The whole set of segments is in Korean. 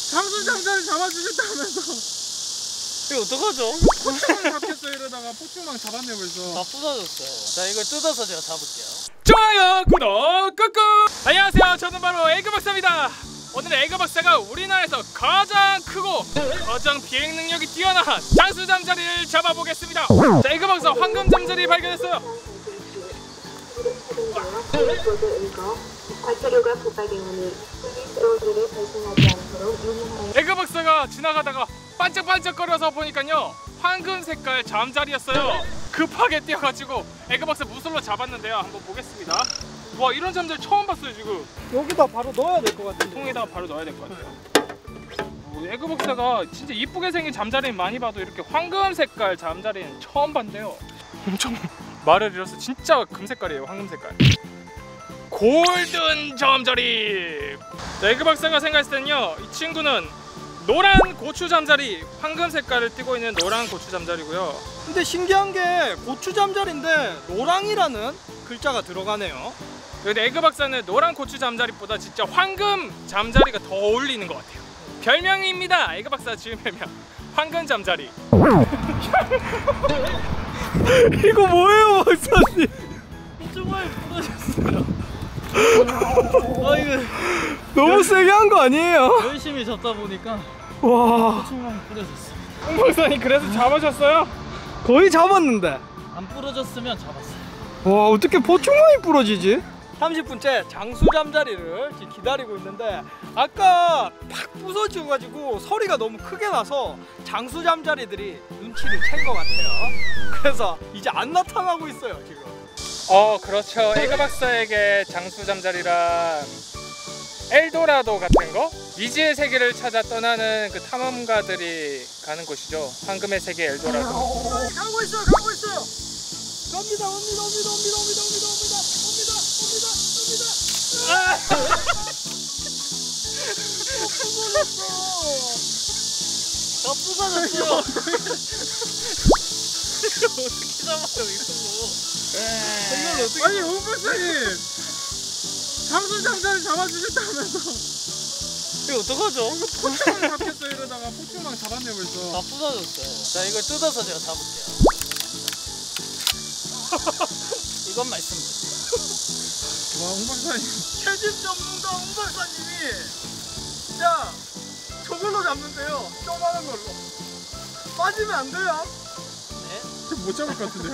장수 잠자리 잡아주겠다면서. 이거 어떡하죠? 포충망 잡겠어요. 이러다가 포충망 잡았네 벌써. 다 부서졌어요. 자, 이걸 뜯어서 제가 잡을게요. 좋아요, 구독 꾹꾹. 안녕하세요, 저는 바로 에그박사입니다. 오늘 에그박사가 우리나라에서 가장 크고 가장 비행 능력이 뛰어난 장수 잠자리를 잡아보겠습니다. 자, 에그박사 황금 잠자리 발견했어요. 에그박사가 지나가다가 반짝반짝거려서 보니까요, 황금 색깔 잠자리였어요. 급하게 뛰어가지고 에그박사 무술로 잡았는데요. 한번 보겠습니다. 와, 이런 잠자리 처음 봤어요. 지금 여기다 바로 넣어야 될 것 같은데. 통에다가 바로 넣어야 될 것 같아요. 에그박사가 진짜 이쁘게 생긴 잠자리는 많이 봐도 이렇게 황금 색깔 잠자리는 처음 봤는데요. 엄청 말을 잃어서 진짜 금색깔이에요. 황금 색깔. 골든 잠자리. 에그박사가 생각했을 때는요, 이 친구는 노란 고추 잠자리, 황금 색깔을 띠고 있는 노란 고추 잠자리고요. 근데 신기한 게 고추 잠자리인데 노랑이라는 글자가 들어가네요. 근데 에그박사는 노란 고추 잠자리보다 진짜 황금 잠자리가 더 어울리는 것 같아요. 별명입니다. 에그박사 지은 별명 황금 잠자리. 이거 뭐예요, 박사님? 포충망이 부러졌어요. 아, 이거 너무 세게 한 거 아니에요? 열심히 잡다 보니까 와, 포충망이 부러졌어요. 홍 박사님 그래서 잡으셨어요? 거의 잡았는데. 안 부러졌으면 잡았어요. 와, 어떻게 포충망이 부러지지? 30분째 장수 잠자리를 지금 기다리고 있는데 아까 팍 부서져가지고 소리가 너무 크게 나서 장수 잠자리들이 눈치를 챈 것 같아요. 그래서 이제 안 나타나고 있어요 지금. 그렇죠. 에그박사에게 장수 잠자리란 엘도라도 같은 거? 미지의 세계를 찾아 떠나는 그 탐험가들이 가는 곳이죠. 황금의 세계 엘도라도. 가고 있어요, 가고 있어요. 갑니다, 옵니다, 옵니다, 옵니다, 옵니다, 옵니다, 옵니다, 다 부서졌어요. 어떻게 잡아요 이걸로? 아니, 홍 박사님 장수 잠자리 잡아주겠다면서. 이거 어떡하죠? 포충망 잡겠어요. 이러다가 포충망 잡았네 벌써. 다 부서졌어요. 자, 이걸 뜯어서 제가 잡을게요. 이것만 있으면 돼요. 와, 홍 박사님 채집 전문가 홍 박사님이 진짜 저걸로 잡는데요. 조그마한 걸로. 빠지면 안 돼요. 네? 못 잡을 것 같은데요?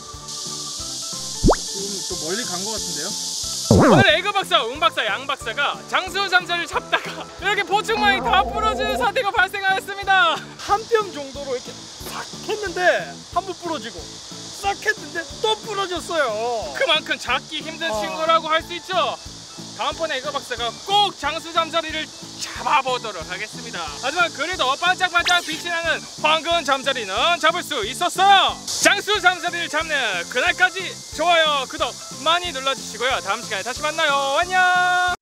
지금 또 멀리 간 것 같은데요? 오늘 에그박사, 웅박사, 양박사가 장수 잠자리를 잡다가 이렇게 포충망이 다 부러지는 사태가 발생하였습니다. 한 뼘 정도로 이렇게 싹 했는데 한 번 부러지고 싹 했는데 또 부러졌어요. 그만큼 잡기 힘든 친구라고 할 수 있죠. 다음번에 에그박사가 꼭 장수 잠자리를 잡아보도록 하겠습니다. 하지만 그래도 반짝반짝 빛이 나는 황금 잠자리는 잡을 수 있었어요. 장수 잠자리를 잡는 그날까지 좋아요, 구독 많이 눌러주시고요. 다음 시간에 다시 만나요. 안녕.